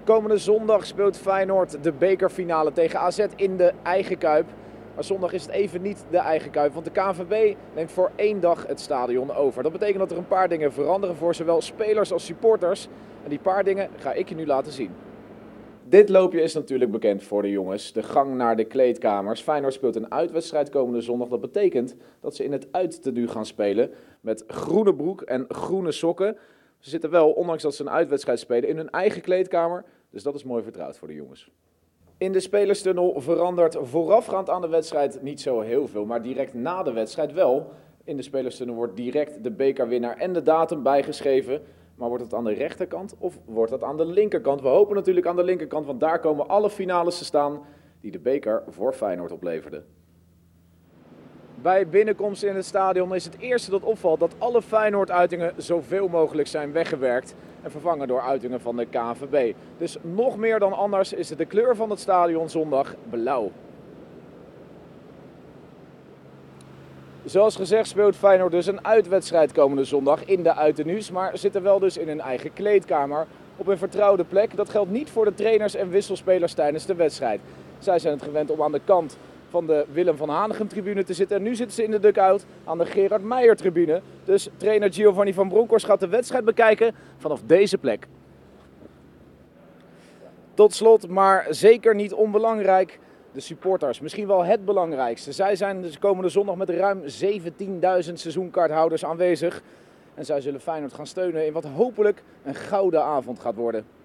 Komende zondag speelt Feyenoord de bekerfinale tegen AZ in de eigen Kuip. Maar zondag is het even niet de eigen Kuip, want de KNVB neemt voor 1 dag het stadion over. Dat betekent dat er een paar dingen veranderen voor zowel spelers als supporters. En die paar dingen ga ik je nu laten zien. Dit loopje is natuurlijk bekend voor de jongens, de gang naar de kleedkamers. Feyenoord speelt een uitwedstrijd komende zondag. Dat betekent dat ze in het uittenue gaan spelen met groene broek en groene sokken. Ze zitten wel, ondanks dat ze een uitwedstrijd spelen, in hun eigen kleedkamer. Dus dat is mooi vertrouwd voor de jongens. In de spelerstunnel verandert voorafgaand aan de wedstrijd niet zo heel veel, maar direct na de wedstrijd wel. In de spelerstunnel wordt direct de bekerwinnaar en de datum bijgeschreven. Maar wordt het aan de rechterkant of wordt het aan de linkerkant? We hopen natuurlijk aan de linkerkant, want daar komen alle finales te staan die de beker voor Feyenoord opleverden. Bij binnenkomst in het stadion is het eerste dat opvalt dat alle Feyenoord-uitingen zoveel mogelijk zijn weggewerkt en vervangen door uitingen van de KNVB. Dus nog meer dan anders is de kleur van het stadion zondag blauw. Zoals gezegd speelt Feyenoord dus een uitwedstrijd komende zondag in de uittenues, maar zitten wel dus in hun eigen kleedkamer op een vertrouwde plek. Dat geldt niet voor de trainers en wisselspelers tijdens de wedstrijd. Zij zijn het gewend om aan de kant van de Willem van Hanegem tribune te zitten en nu zitten ze in de dugout aan de Gerard Meijer tribune. Dus trainer Giovanni van Bronckhorst gaat de wedstrijd bekijken vanaf deze plek. Tot slot, maar zeker niet onbelangrijk, de supporters, misschien wel het belangrijkste. Zij zijn dus komende zondag met ruim 17.000 seizoenkaarthouders aanwezig. En zij zullen Feyenoord gaan steunen in wat hopelijk een gouden avond gaat worden.